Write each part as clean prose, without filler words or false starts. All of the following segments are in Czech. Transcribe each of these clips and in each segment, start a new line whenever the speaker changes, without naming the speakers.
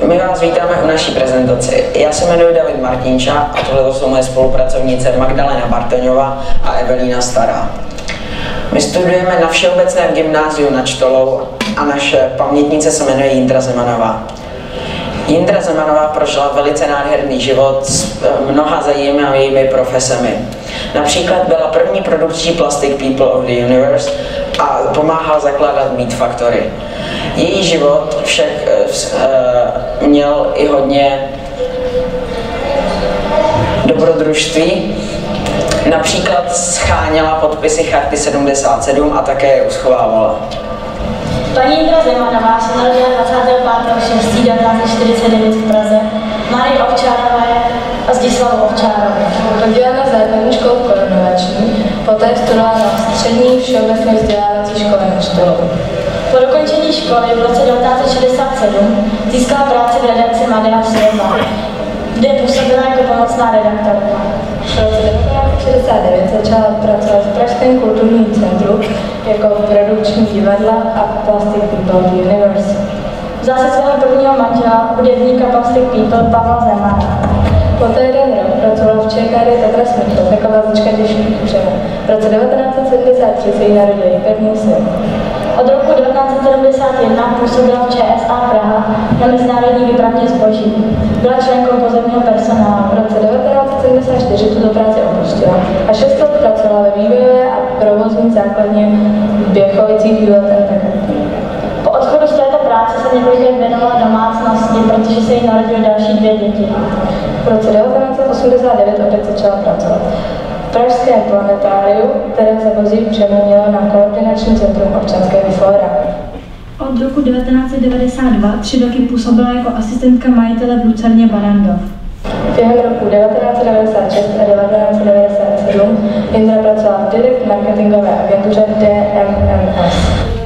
My vás vítáme u naší prezentaci. Já se jmenuji David Martinča a tohle jsou moje spolupracovnice Magdalena Bartoňová a Evelína Stará. My studujeme na Všeobecném gymnáziu nad Štolou a naše pamětnice se jmenuje Jindra Zemanová. Jindra Zemanová prožila velice nádherný život s mnoha zajímavými profesemi. Například byla první produkční Plastic People of the Universe a pomáhala zakládat Meat Factory. Její život však měl i hodně dobrodružství. Například scháněla podpisy Charty 77 a také je uschovávala.
Paní Jindra Zemanová se narodila 25.6.1949 v Praze, Marii Ovčárové a Zdislavu Ovčárové.
Chodila na základní školu Korunovační, poté studovala na střední všeobecné vzdělávací škole nad Štolou.
Po dokončení školy v roce 1967 získala práci v redakci Mladého světa, kde působila jako pomocná redaktorka.
V roce 1969 začala pracovat v Pražském kulturním centru jako produkční divadla a Plastic People of the Universe.
Vzala se svého prvního manžela, hudebníka Plastic People Pavla Zemana.
Poté jeden rok pracovala v ČKD Tatra Smíchov jako vazička těžkých břemen. V roce 1973 se jí narodil její první syn.
Od roku 1971 působila v ČSA Praha na mezinárodní výpravě zboží. Byla členkou pozemního personálu.
V roce 1974 tuto práci opustila a 6 let pracovala ve vývojové a provozní základně v Běchovicích Výletem.
Po odchodu z této práce se několik let věnovala domácnosti, protože se jí narodily další 2 děti.
V roce 1989 opět začala pracovat v Pražském planetáriu, které se později přeměnilo na Koordinační centrum občanského fóra.
Od roku 1992 3 roky působila jako asistentka majitele v Lucerně Barrandov.
Během roku 1996 a 1997 Jindra pracovala v direct marketingové agentuře DMMS.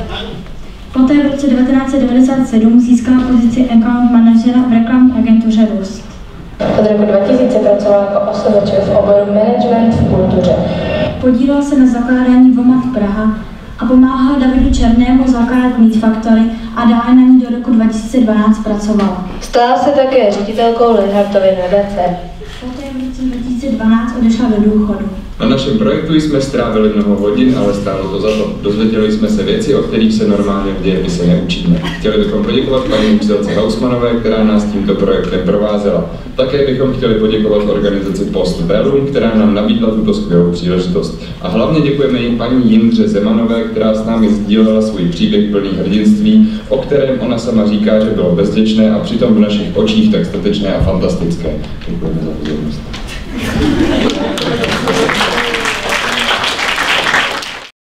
Poté v roce 1997 získala pozici account manažera v reklamní agentuře Rust.
Od roku 2000 pracovala jako OSVČ v oboru management v kultuře.
Podílela se na zakládání VOMAT Praha a pomáhala Davidu Černému zakládat Meat Factory a dále na ní do roku 2012 pracovala.
Stala se také ředitelkou Linhartovy nadace.
Poté v roce 2012 odešla do důchodu.
Na našem projektu jsme strávili mnoho hodin, ale stálo to za to. Dozvěděli jsme se věci, o kterých se normálně v dějepise neučíme. Chtěli bychom poděkovat paní učitelce Hausmanové, která nás tímto projektem provázela. Také bychom chtěli poděkovat organizaci Post Bellum, která nám nabídla tuto skvělou příležitost. A hlavně děkujeme i paní Jindře Zemanové, která s námi sdílela svůj příběh plný hrdinství, o kterém ona sama říká, že bylo bezděčné a přitom v našich očích tak statečné a fantastické. Děkujeme za pozornost.